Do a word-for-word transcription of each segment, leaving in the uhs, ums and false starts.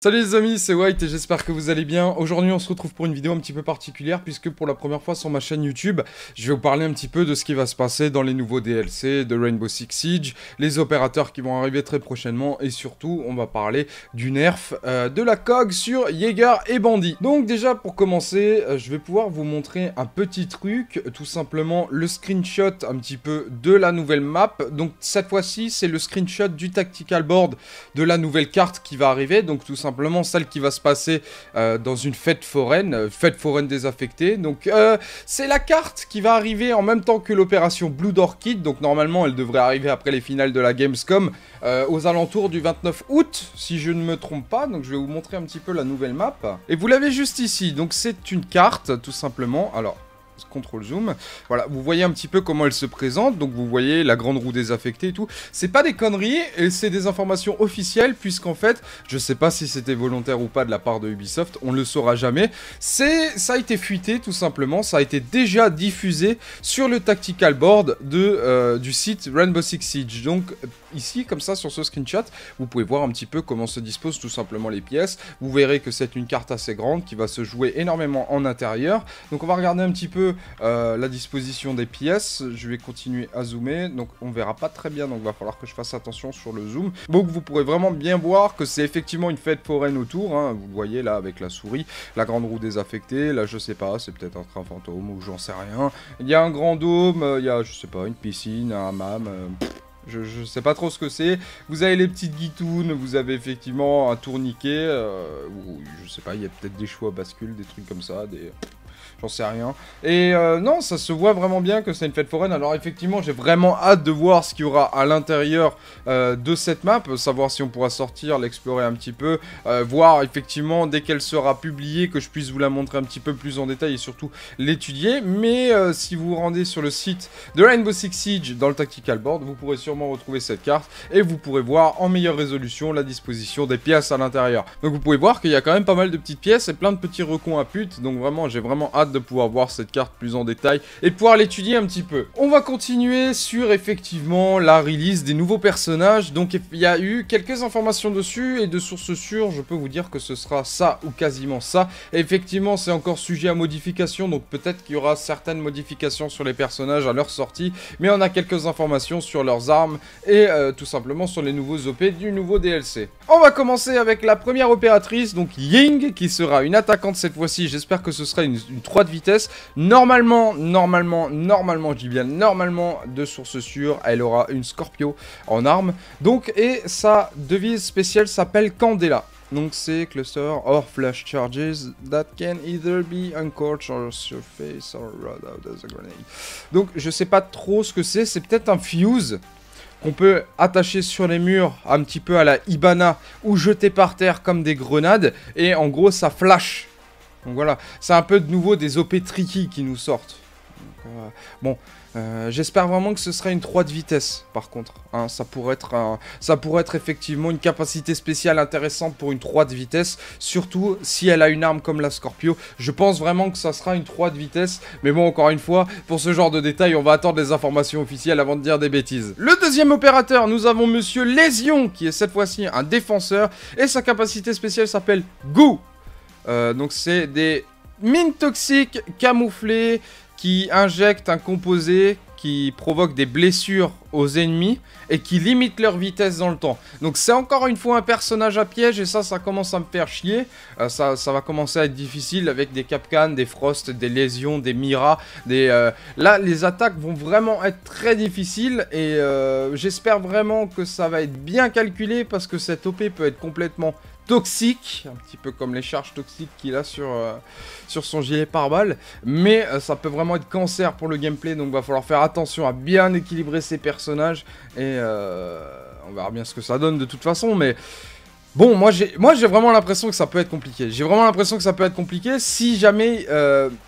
Salut les amis, c'est White et j'espère que vous allez bien. Aujourd'hui on se retrouve pour une vidéo un petit peu particulière puisque pour la première fois sur ma chaîne YouTube, je vais vous parler un petit peu de ce qui va se passer dans les nouveaux D L C de Rainbow Six Siege, les opérateurs qui vont arriver très prochainement et surtout on va parler du nerf euh, de la C O G sur Jäger et Bandit. Donc déjà pour commencer, euh, je vais pouvoir vous montrer un petit truc, tout simplement le screenshot un petit peu de la nouvelle map. Donc cette fois-ci c'est le screenshot du tactical board de la nouvelle carte qui va arriver, donc tout simplement celle qui va se passer euh, dans une fête foraine, euh, fête foraine désaffectée. Donc euh, c'est la carte qui va arriver en même temps que l'opération Blood Orchid. Donc normalement elle devrait arriver après les finales de la Gamescom euh, aux alentours du vingt-neuf août si je ne me trompe pas. Donc je vais vous montrer un petit peu la nouvelle map. Et vous l'avez juste ici, donc c'est une carte tout simplement. Alors contrôle zoom, voilà, vous voyez un petit peu comment elle se présente, donc vous voyez la grande roue désaffectée et tout, c'est pas des conneries, et c'est des informations officielles, puisqu'en fait, je sais pas si c'était volontaire ou pas de la part de Ubisoft, on le saura jamais, c'est, ça a été fuité tout simplement, ça a été déjà diffusé sur le tactical board de, euh, du site Rainbow Six Siege, donc ici, comme ça, sur ce screenshot, vous pouvez voir un petit peu comment se disposent tout simplement les pièces, vous verrez que c'est une carte assez grande, qui va se jouer énormément en intérieur, donc on va regarder un petit peu Euh, la disposition des pièces. Je vais continuer à zoomer, donc on verra pas très bien, donc il va falloir que je fasse attention sur le zoom. Donc vous pourrez vraiment bien voir que c'est effectivement une fête foraine autour, hein. Vous le voyez là avec la souris, la grande roue désaffectée, là je sais pas, c'est peut-être un train fantôme ou j'en sais rien. Il y a un grand dôme, euh, il y a je sais pas, une piscine, un hammam, euh, Je, je sais pas trop ce que c'est. Vous avez les petites guitounes, vous avez effectivement un tourniquet, euh, ou je sais pas, il y a peut-être des choix à bascule, des trucs comme ça, des... J'en sais rien. Et euh, non, ça se voit vraiment bien que c'est une fête foraine. Alors effectivement, j'ai vraiment hâte de voir ce qu'il y aura à l'intérieur euh, de cette map. Savoir si on pourra sortir, l'explorer un petit peu. Euh, voir effectivement, dès qu'elle sera publiée, que je puisse vous la montrer un petit peu plus en détail et surtout l'étudier. Mais euh, si vous vous rendez sur le site de Rainbow Six Siege, dans le tactical board, vous pourrez sûrement retrouver cette carte. Et vous pourrez voir en meilleure résolution la disposition des pièces à l'intérieur. Donc vous pouvez voir qu'il y a quand même pas mal de petites pièces et plein de petits recoins à pute. Donc vraiment, j'ai vraiment hâte de pouvoir voir cette carte plus en détail et pouvoir l'étudier un petit peu. On va continuer sur effectivement la release des nouveaux personnages. Donc il y a eu quelques informations dessus et de sources sûres, je peux vous dire que ce sera ça ou quasiment ça. Et effectivement, c'est encore sujet à modification, donc peut-être qu'il y aura certaines modifications sur les personnages à leur sortie, mais on a quelques informations sur leurs armes et euh, tout simplement sur les nouveaux O P du nouveau D L C. On va commencer avec la première opératrice, donc Ying, qui sera une attaquante cette fois-ci. J'espère que ce sera une, une trois de vitesse. Normalement, normalement, normalement, je dis bien normalement, de source sûre, elle aura une Scorpio en arme. Donc, et sa devise spéciale s'appelle Candela. Donc c'est cluster or flash charges that can either be uncorked or surface or rod out as a grenade. Donc je sais pas trop ce que c'est, c'est peut-être un fuse qu'on peut attacher sur les murs un petit peu à la Hibana ou jeter par terre comme des grenades et en gros ça flash. Donc voilà, c'est un peu de nouveau des O P tricky qui nous sortent. Donc, euh, bon, euh, j'espère vraiment que ce sera une trois de vitesse, par contre. Hein, ça, pourrait être un, ça pourrait être effectivement une capacité spéciale intéressante pour une trois de vitesse. Surtout si elle a une arme comme la Scorpio. Je pense vraiment que ça sera une trois de vitesse. Mais bon, encore une fois, pour ce genre de détails, on va attendre les informations officielles avant de dire des bêtises. Le deuxième opérateur, nous avons Monsieur Lésion, qui est cette fois-ci un défenseur. Et sa capacité spéciale s'appelle Goo. Euh, donc c'est des mines toxiques camouflées qui injectent un composé qui provoque des blessures aux ennemis et qui limite leur vitesse dans le temps. Donc c'est encore une fois un personnage à piège et ça, ça commence à me faire chier. Euh, ça, ça va commencer à être difficile avec des Capcan, des Frost, des Lésions, des Mira. Des, euh... Là, les attaques vont vraiment être très difficiles et euh, j'espère vraiment que ça va être bien calculé parce que cette O P peut être complètement toxique, un petit peu comme les charges toxiques qu'il a sur, euh, sur son gilet pare-balles, mais euh, ça peut vraiment être cancer pour le gameplay, donc va falloir faire attention à bien équilibrer ses personnages, et euh, on verra bien ce que ça donne de toute façon, mais bon, moi j'ai moi j'ai vraiment l'impression que ça peut être compliqué, j'ai vraiment l'impression que ça peut être compliqué, si jamais... Euh,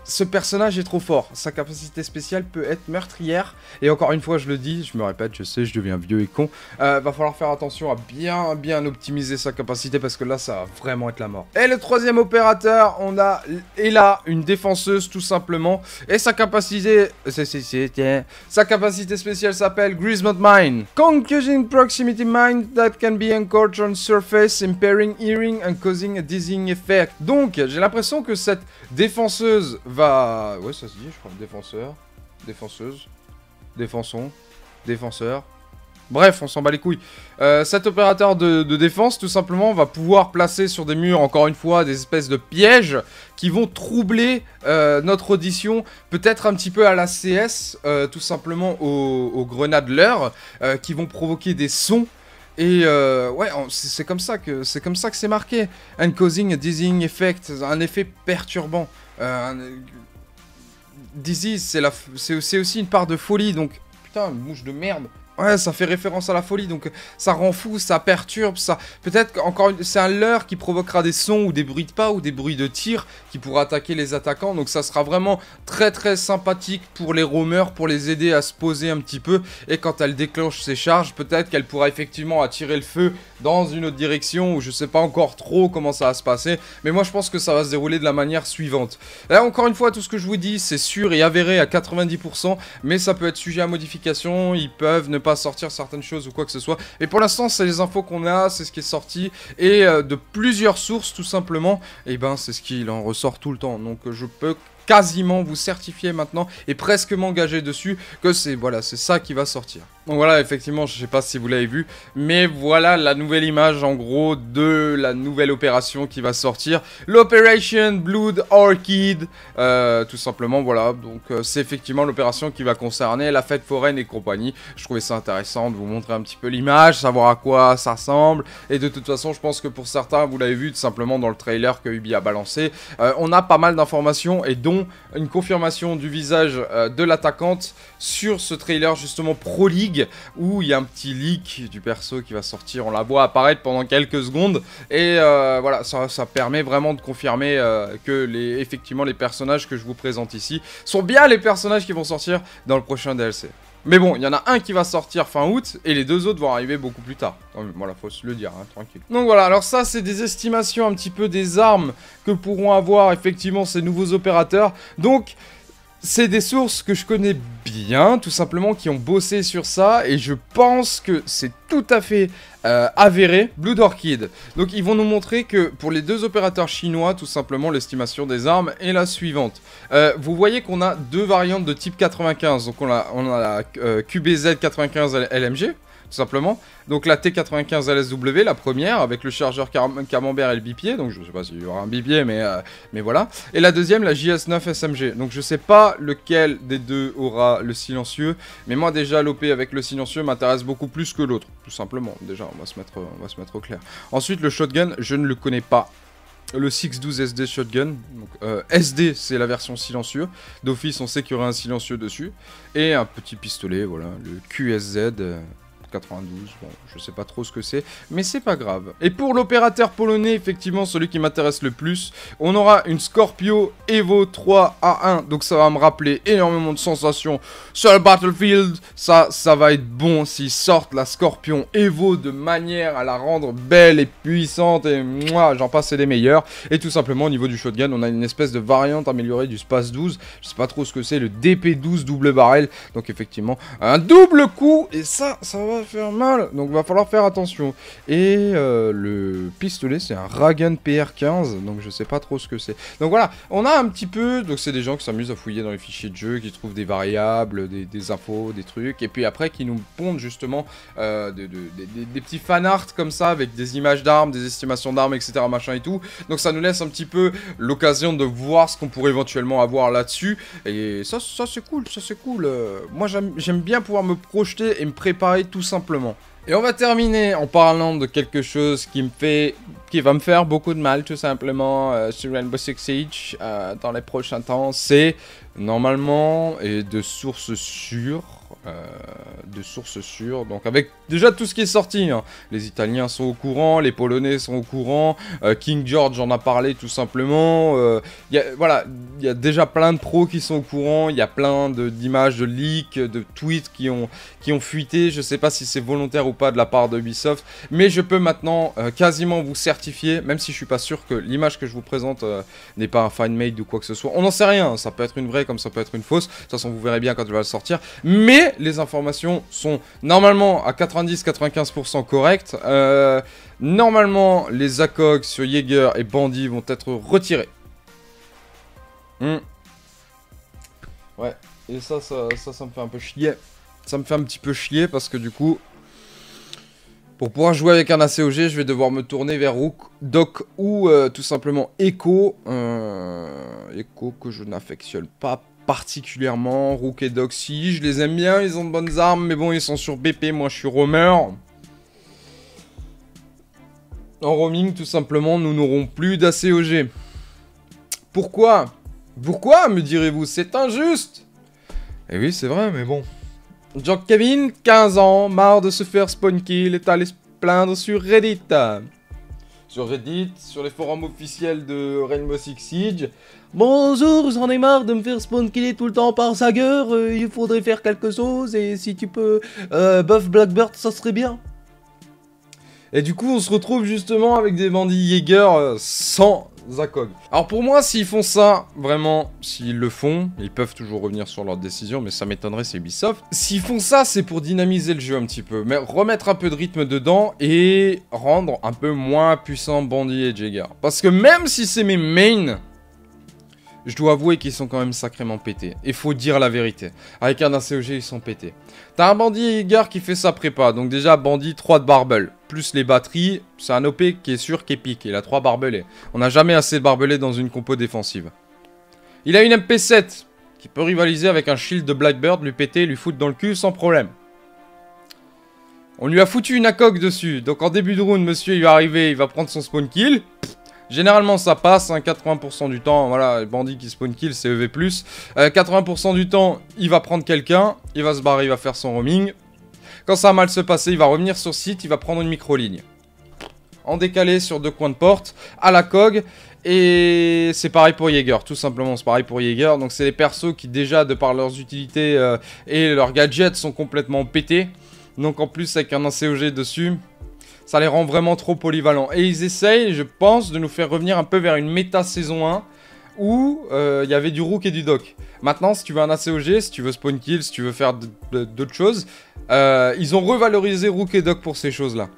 ce personnage est trop fort. Sa capacité spéciale peut être meurtrière. Et encore une fois, je le dis, je me répète, je sais, je deviens vieux et con. Euh, va falloir faire attention à bien, bien optimiser sa capacité parce que là, ça va vraiment être la mort. Et le troisième opérateur, on a Ela, une défenseuse tout simplement. Et sa capacité... Sa capacité spéciale s'appelle Grismont Mine. Concussing Proximity Mine that can be anchored on surface, impairing hearing and causing a dizzying effect. Donc, j'ai l'impression que cette défenseuse va... Ouais, ça se dit, je crois. Défenseur. Défenseuse. Défenson. Défenseur. Bref, on s'en bat les couilles. Euh, cet opérateur de, de défense, tout simplement, va pouvoir placer sur des murs, encore une fois, des espèces de pièges qui vont troubler euh, notre audition, peut-être un petit peu à la C S, euh, tout simplement aux, aux grenades leurre, euh, qui vont provoquer des sons. Et euh, ouais, c'est comme ça que c'est comme ça que c'est marqué. And causing a dizzying effect, un effet perturbant. Euh, un... Dizzy, c'est aussi une part de folie, donc putain, une mouche de merde. Ouais, ça fait référence à la folie, donc ça rend fou, ça perturbe, ça... Peut-être encore une... c'est un leurre qui provoquera des sons ou des bruits de pas ou des bruits de tir qui pourra attaquer les attaquants, donc ça sera vraiment très très sympathique pour les roamers, pour les aider à se poser un petit peu, et quand elle déclenche ses charges, peut-être qu'elle pourra effectivement attirer le feu dans une autre direction, ou je sais pas encore trop comment ça va se passer, mais moi je pense que ça va se dérouler de la manière suivante. Là, encore une fois, tout ce que je vous dis, c'est sûr et avéré à quatre-vingt-dix pour cent, mais ça peut être sujet à modification, ils peuvent ne pas sortir certaines choses ou quoi que ce soit. Et pour l'instant, c'est les infos qu'on a, c'est ce qui est sorti, et euh, de plusieurs sources tout simplement, et ben c'est ce qu'il en ressort tout le temps. Donc je peux quasiment vous certifier maintenant et presque m'engager dessus que c'est voilà, c'est ça qui va sortir. Donc voilà, effectivement, je sais pas si vous l'avez vu, mais voilà la nouvelle image en gros de la nouvelle opération qui va sortir, l'Operation Blood Orchid, euh, tout simplement, voilà. Donc euh, c'est effectivement l'opération qui va concerner la fête foraine et compagnie. Je trouvais ça intéressant de vous montrer un petit peu l'image, savoir à quoi ça ressemble, et de toute façon, je pense que pour certains, vous l'avez vu tout simplement dans le trailer que Ubi a balancé, euh, on a pas mal d'informations et dont une confirmation du visage euh, de l'attaquante sur ce trailer justement Pro League, où il y a un petit leak du perso qui va sortir, on la voit apparaître pendant quelques secondes, et euh, voilà, ça, ça permet vraiment de confirmer euh, que les, effectivement les personnages que je vous présente ici sont bien les personnages qui vont sortir dans le prochain D L C. Mais bon, il y en a un qui va sortir fin août, et les deux autres vont arriver beaucoup plus tard. Voilà, faut se le dire, hein, tranquille. Donc voilà, alors ça, c'est des estimations un petit peu des armes que pourront avoir effectivement ces nouveaux opérateurs. Donc... c'est des sources que je connais bien, tout simplement, qui ont bossé sur ça, et je pense que c'est tout à fait euh, avéré. Blood Orchid. Donc ils vont nous montrer que pour les deux opérateurs chinois, tout simplement, l'estimation des armes est la suivante. Euh, vous voyez qu'on a deux variantes de type quatre-vingt-quinze, donc on a, on a la euh, Q B Z quatre-vingt-quinze L M G, tout simplement. Donc la T quatre-vingt-quinze L S W, la première, avec le chargeur camembert et le bipied. Donc je sais pas s'il y aura un bipied, mais, euh, mais voilà. Et la deuxième, la J S neuf S M G. Donc je sais pas lequel des deux aura le silencieux. Mais moi déjà, l'O P avec le silencieux m'intéresse beaucoup plus que l'autre. Tout simplement. Déjà, on va, se mettre, on va se mettre au clair. Ensuite, le shotgun, je ne le connais pas. Le six douze S D Shotgun, donc euh, S D c'est la version silencieux, d'office on sait qu'il y aura un silencieux dessus, et un petit pistolet, voilà, le Q S Z euh, quatre-vingt-douze, bon, je sais pas trop ce que c'est, mais c'est pas grave. Et pour l'opérateur polonais, effectivement, celui qui m'intéresse le plus, on aura une Scorpio Evo trois A un, donc ça va me rappeler énormément de sensations sur le Battlefield, ça, ça va être bon s'ils sortent la Scorpion Evo de manière à la rendre belle et puissante, et moi, j'en passe, c'est les meilleurs. Et tout simplement, au niveau du shotgun, on a une espèce de variante améliorée du Space douze, je sais pas trop ce que c'est, le D P douze double barrel, donc effectivement, un double coup, et ça, ça va faire mal, donc va falloir faire attention. Et euh, le pistolet, c'est un Ragan P R quinze, donc je sais pas trop ce que c'est. Donc voilà, on a un petit peu, donc c'est des gens qui s'amusent à fouiller dans les fichiers de jeu, qui trouvent des variables, des, des infos, des trucs, et puis après qui nous pondent justement euh, de, de, de, de, des petits fanarts comme ça, avec des images d'armes, des estimations d'armes, et cetera, machin et tout. Donc ça nous laisse un petit peu l'occasion de voir ce qu'on pourrait éventuellement avoir là-dessus, et ça, ça c'est cool, ça c'est cool. Euh, moi j'aime bien pouvoir me projeter et me préparer tout simplement. Et on va terminer en parlant de quelque chose qui me fait, qui va me faire beaucoup de mal tout simplement euh, sur Rainbow Six Siege euh, dans les prochains temps. C'est normalement, et de sources sûres, euh, de sources sûres. Donc avec déjà tout ce qui est sorti, hein. Les Italiens sont au courant, les Polonais sont au courant, euh, King George en a parlé tout simplement. Euh, y a, voilà, il y a déjà plein de pros qui sont au courant, il y a plein d'images, de, de leaks, de tweets qui ont, qui ont fuité. Je sais pas si c'est volontaire ou pas de la part de Ubisoft, mais je peux maintenant euh, quasiment vous certifier, même si je suis pas sûr que l'image que je vous présente euh, n'est pas un fan-made ou quoi que ce soit. On n'en sait rien, ça peut être une vraie comme ça peut être une fausse. De toute façon, vous verrez bien quand elle va sortir. Mais les informations sont normalement à quatre-vingt-dix à quatre-vingt-quinze pour cent correctes. Euh, normalement, les A C O G sur Jaeger et Bandit vont être retirés. Hmm. Ouais, et ça, ça, ça, ça me fait un peu chier. Ça me fait un petit peu chier parce que du coup, pour pouvoir jouer avec un A C O G, je vais devoir me tourner vers Rook, Doc ou euh, tout simplement Echo. Euh, Echo que je n'affectionne pas particulièrement. Rook et Doc, si, je les aime bien, ils ont de bonnes armes, mais bon, ils sont sur B P, moi je suis roamer. En roaming, tout simplement, nous n'aurons plus d'A C O G. Pourquoi? Pourquoi, me direz-vous? C'est injuste. Eh oui, c'est vrai, mais bon. Jack Kevin, quinze ans, marre de se faire spawn kill, est allé se plaindre sur Reddit. Sur Reddit, sur les forums officiels de Rainbow Six Siege. Bonjour, j'en ai marre de me faire spawn killer tout le temps par Sager, euh, il faudrait faire quelque chose, et si tu peux euh, buff Blackbird, ça serait bien. Et du coup, on se retrouve justement avec des bandits Jaeger euh, sans A C O G. Alors pour moi, s'ils font ça, vraiment, s'ils le font, ils peuvent toujours revenir sur leur décision, mais ça m'étonnerait, c'est Ubisoft. S'ils font ça, c'est pour dynamiser le jeu un petit peu, mais remettre un peu de rythme dedans et rendre un peu moins puissant Bandit et Jaeger. Parce que même si c'est mes mains, je dois avouer qu'ils sont quand même sacrément pétés. Et faut dire la vérité. Avec un A C O G, ils sont pétés. T'as un Bandit Jaeger qui fait sa prépa. Donc déjà, Bandit, trois de barbel. Plus les batteries, c'est un O P qui est sûr qu'épique. Il a trois barbelés. On n'a jamais assez de barbelés dans une compo défensive. Il a une M P sept qui peut rivaliser avec un shield de Blackbird, lui péter, lui foutre dans le cul sans problème. On lui a foutu une A C O G dessus. Donc en début de round, monsieur, il va arriver, il va prendre son spawn kill. Généralement ça passe, hein, quatre-vingts pour cent du temps, voilà, bandit qui spawn kill, c'est E V plus. Euh, quatre-vingts pour cent du temps, il va prendre quelqu'un, il va se barrer, il va faire son roaming. Quand ça va mal se passer, il va revenir sur site, il va prendre une micro-ligne. En décalé sur deux coins de porte, à la C O G. Et c'est pareil pour Jaeger, tout simplement, c'est pareil pour Jaeger. Donc c'est les persos qui déjà, de par leurs utilités euh, et leurs gadgets, sont complètement pétés. Donc en plus avec un A C O G dessus, ça les rend vraiment trop polyvalents. Et ils essayent, je pense, de nous faire revenir un peu vers une méta saison un où il euh, y avait du Rook et du Doc. Maintenant, si tu veux un A C O G, si tu veux spawn kill, si tu veux faire d'autres choses, euh, ils ont revalorisé Rook et Doc pour ces choses-là.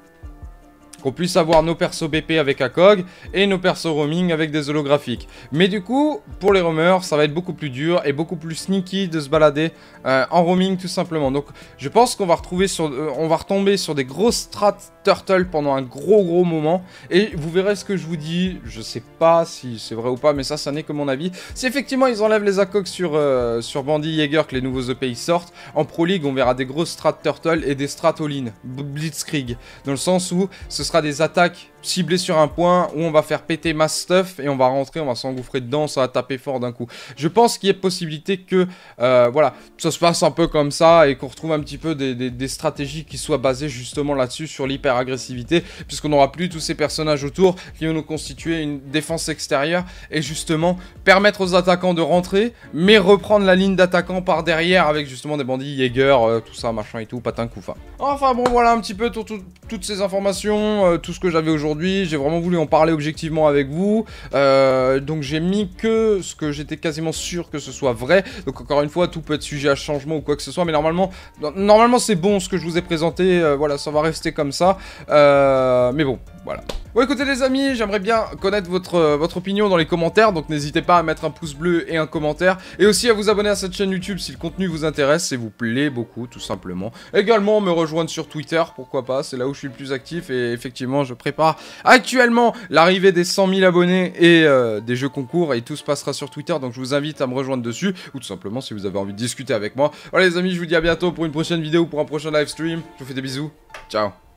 Qu'on puisse avoir nos persos B P avec A C O G et nos persos roaming avec des holographiques. Mais du coup, pour les roamers, ça va être beaucoup plus dur et beaucoup plus sneaky de se balader euh, en roaming tout simplement. Donc je pense qu'on va retrouver sur, euh, on va retomber sur des grosses strats turtle pendant un gros gros moment. Et vous verrez ce que je vous dis, je sais pas si c'est vrai ou pas, mais ça, ça n'est que mon avis. Si effectivement ils enlèvent les A C O G sur, euh, sur Bandit Jaeger, que les nouveaux E P sortent, en Pro League on verra des grosses strats turtle et des strats all-in, blitzkrieg. Dans le sens où ce sera des attaques ciblées sur un point où on va faire péter mass stuff et on va rentrer, on va s'engouffrer dedans, ça va taper fort d'un coup. Je pense qu'il y a possibilité que euh, voilà, ça se passe un peu comme ça et qu'on retrouve un petit peu des, des, des stratégies qui soient basées justement là-dessus, sur l'hyper-agressivité, puisqu'on n'aura plus tous ces personnages autour qui vont nous constituer une défense extérieure et justement permettre aux attaquants de rentrer, mais reprendre la ligne d'attaquants par derrière avec justement des bandits Jaeger, euh, tout ça, machin et tout, patin couffin. Enfin bon, voilà un petit peu tout, tout, toutes ces informations, euh, tout ce que j'avais aujourd'hui. J'ai vraiment voulu en parler objectivement avec vous. Euh, donc j'ai mis que ce que j'étais quasiment sûr que ce soit vrai. Donc encore une fois, tout peut être sujet à changement ou quoi que ce soit. Mais normalement, normalement c'est bon ce que je vous ai présenté. Euh, voilà, ça va rester comme ça. Euh, mais bon, voilà. Bon écoutez les amis, j'aimerais bien connaître votre, euh, votre opinion dans les commentaires, donc n'hésitez pas à mettre un pouce bleu et un commentaire, et aussi à vous abonner à cette chaîne YouTube si le contenu vous intéresse et vous plaît beaucoup tout simplement. Également me rejoindre sur Twitter, pourquoi pas, c'est là où je suis le plus actif et effectivement je prépare actuellement l'arrivée des cent mille abonnés et euh, des jeux concours et tout se passera sur Twitter, donc je vous invite à me rejoindre dessus, ou tout simplement si vous avez envie de discuter avec moi. Voilà les amis, je vous dis à bientôt pour une prochaine vidéo, pour un prochain live stream, je vous fais des bisous, ciao.